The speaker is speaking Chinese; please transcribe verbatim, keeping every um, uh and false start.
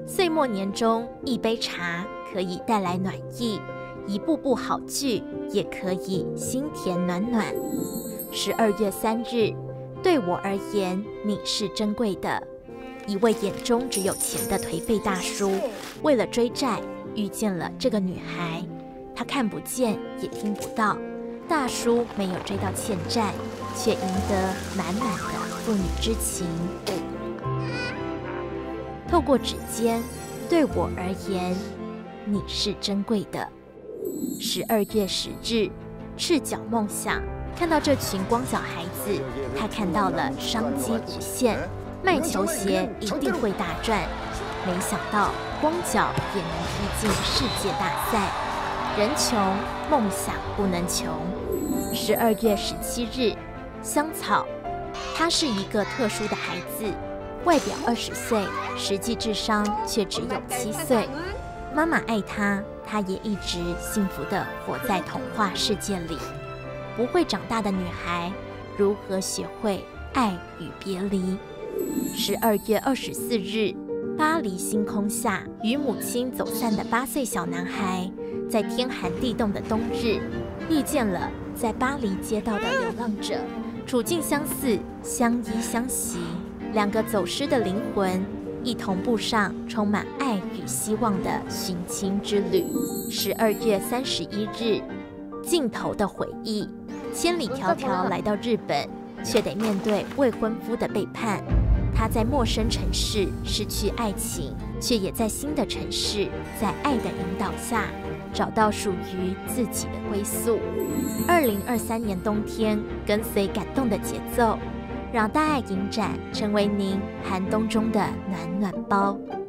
岁末年终，一杯茶可以带来暖意，一部部好剧也可以心田暖暖。十二月三日，对我而言，你是珍贵的。一位眼中只有钱的颓废大叔，为了追债，遇见了这个女孩。他看不见，也听不到。大叔没有追到欠债，却赢得满满的父女之情。透过指尖，对我而言，你是珍贵的。十二月十日，赤脚梦想，看到这群光脚孩子，他看到了商机无限，卖球鞋一定会大赚。没想到光脚也能踢进世界大赛。人穷，梦想不能穷。十二月十七日，香草，他是一个特殊的孩子，外表二十岁，实际智商却只有七岁。妈妈爱他，他也一直幸福地活在童话世界里。不会长大的女孩，如何学会爱与别离？十二月二十四日，巴黎星空下，与母亲走散的八岁小男孩，在天寒地冻的冬日，遇见了在巴黎街道的流浪者，处境相似，相依相惜，两个走失的灵魂一同步上充满爱与希望的寻亲之旅。十二月三十一日，尽头的回忆，千里迢迢来到日本，却得面对未婚夫的背叛。他在陌生城市失去爱情，却也在新的城市，在爱的引导下，找到属于自己的归宿。二零二三年冬天，跟随感动的节奏，让大爱影展成为您寒冬中的暖暖包。